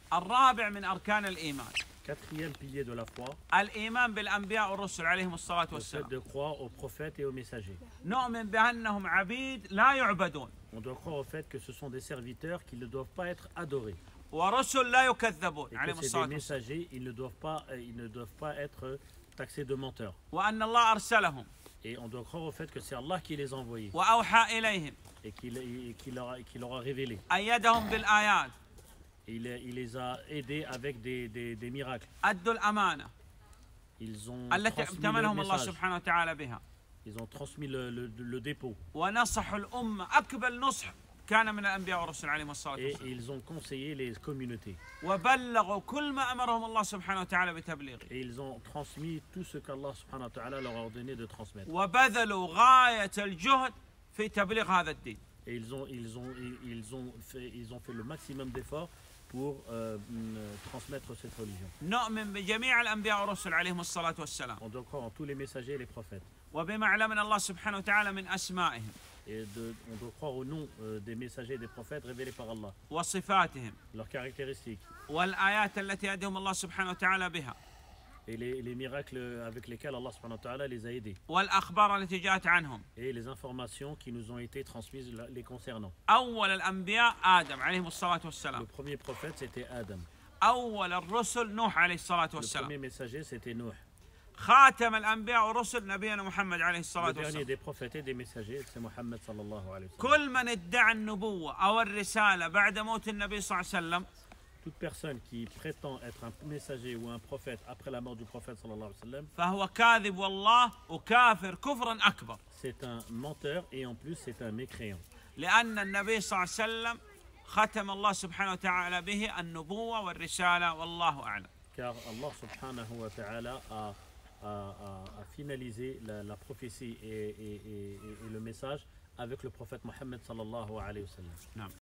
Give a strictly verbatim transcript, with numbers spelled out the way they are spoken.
الرابع من أركان الإيمان. Quatrième pilier de la foi, الإيمان بالأنبياء والرسل عليهم الصلاة le fait والسلام. de croire aux prophètes et aux messagers. نؤمن بأنهم عبيد لا يعبدون. On doit croire au fait que ce sont des serviteurs qui ne doivent pas être adorés. ورسل لا يكذبون Et عليهم que c'est الصلاة des والسلام. messagers, ils ne doivent pas, ils ne doivent pas être taxés de menteurs. وأن الله أرسلهم Et on doit croire au fait que c'est Allah qui les a envoyés وأوحى إليهم et qu'il et qu'il leur, a- qu'il leur a révélé. أيدهم بالآيات Et il, il les a aidés avec des, des, des miracles. أدوا الأمانة Ils ont التي transmis le ائتمنهم الله message. سبحانه وتعالى بها. Ils ont transmis le, le, le dépôt. ونصحوا الأمة أكبر نصح كان من الأنبياء والرسل عليهم الصلاة Et والسلام. ils ont conseillé les communautés. وبلغوا كل ما أمرهم الله سبحانه وتعالى بتبليغه. Et ils ont transmis tout ce qu'Allah subhanahu wa ta'ala leur a ordonné de transmettre. وبذلوا غاية الجهد في تبليغ هذا الدين. Et ils ont, ils ont, ils ont, fait, ils ont fait le maximum d'efforts pour euh, transmettre cette religion. نؤمن بجميع الأنبياء والرسل عليهم الصلاة والسلام. On doit croire en tous les messagers et les prophètes. وبما علمنا الله سبحانه وتعالى من أسمائهم Et de, on doit croire au nom euh, des messagers et des prophètes révélés par Allah, وصفاتهم leurs caractéristiques والآيات التي يدهم الله سبحانه وتعالى بها et les, les miracles avec lesquels Allah subhanahu wa ta'ala les a aidés والأخبار التي جاءت عنهم. et les informations qui nous ont été transmises la- les concernant. أول الأنبياء آدم عليه الصلاة Le والسلام. premier prophète c'était Adam. أول الرسل نوح عليه الصلاة Le والسلام. premier messager c'était Nuh. خاتم الأنبياء والرسل نبينا محمد عليه Le الصلاة dernier والسلام. des prophètes et des messagers c'est Muhammad sallallahu alayhi wa sallam. كل من ادعى النبوة أو الرسالة بعد موت النبي صلى الله عليه وسلم Toute personne qui prétend être un messager ou un prophète après la mort du prophète sallallahu alayhi wa sallam, فهو كاذب والله وكافر كفرا أكبر. c'est un menteur et en plus c'est un mécréant. لأن النبي صلى الله عليه وسلم ختم الله سبحانه وتعالى به النبوة والرسالة والله أعلم. Car Allah subhanahu wa ta'ala a, a, a, a finalisé la, la prophétie et, et, et, et le message avec le prophète Mohammed sallallahu alayhi wa sallam. نعم.